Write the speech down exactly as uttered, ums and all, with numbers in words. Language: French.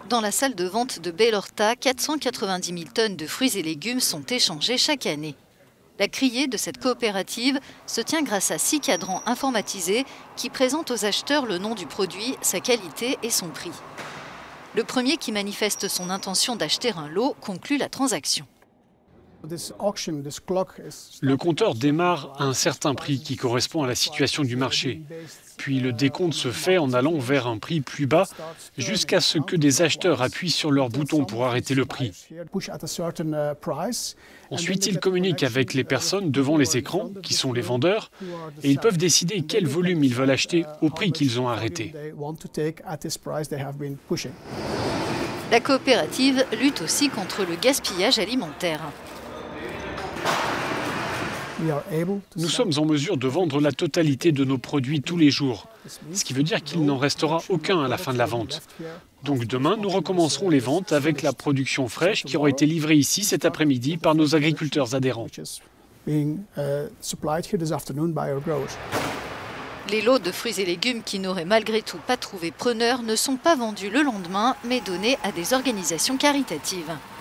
Dans la salle de vente de Baie-Horta, quatre cent quatre-vingt-dix mille tonnes de fruits et légumes sont échangées chaque année. La criée de cette coopérative se tient grâce à six cadrans informatisés qui présentent aux acheteurs le nom du produit, sa qualité et son prix. Le premier qui manifeste son intention d'acheter un lot conclut la transaction. Le compteur démarre à un certain prix qui correspond à la situation du marché. Puis le décompte se fait en allant vers un prix plus bas jusqu'à ce que des acheteurs appuient sur leur bouton pour arrêter le prix. Ensuite, ils communiquent avec les personnes devant les écrans, qui sont les vendeurs, et ils peuvent décider quel volume ils veulent acheter au prix qu'ils ont arrêté. La coopérative lutte aussi contre le gaspillage alimentaire. Nous sommes en mesure de vendre la totalité de nos produits tous les jours, ce qui veut dire qu'il n'en restera aucun à la fin de la vente. Donc demain, nous recommencerons les ventes avec la production fraîche qui aura été livrée ici cet après-midi par nos agriculteurs adhérents. Les lots de fruits et légumes qui n'auraient malgré tout pas trouvé preneur ne sont pas vendus le lendemain, mais donnés à des organisations caritatives.